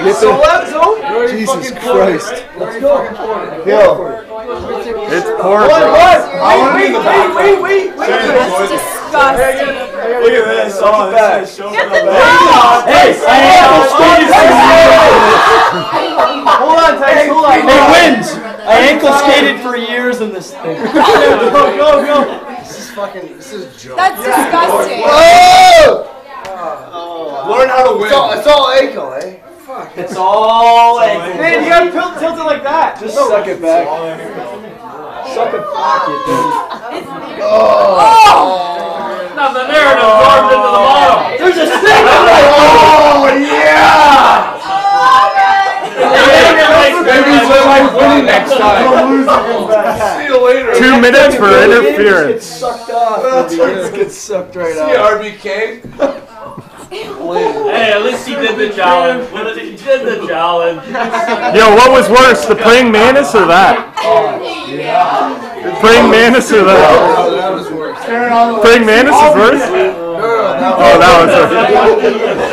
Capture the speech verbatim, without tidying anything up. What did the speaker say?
Celeb zone? Jesus Christ. Let's go. Yo. It's pork. What? What? Wait, wait, wait, wait, wait, wait. That's disgusting. Look at this. Oh, this is Get the dog! Hey, I ankle skated for years. Hold on, Tyson. Hold on. He wins. I ankle skated for years in this thing. Go, go, go. This is fucking, this is a joke. That's disgusting. Oh! Learn how to win. It's all, it's all ankle, eh? Fuck. It's all ankle. Man, you gotta tilt, tilt it like that. Just suck it back. Suck it back, you dude. Oh! Nothing there to absorb into the bottom. There's a stick. Oh, yeah! Maybe it's like winning next time. See you later. Two minutes for interference. Sucked off. It gets sucked right See out. R B K. Hey, at least he did the challenge. He did the challenge. Yo, what was worse, the praying mantis or that? Praying mantis or that? That was worse. Praying mantis is worse? No, no, Oh, that was worse.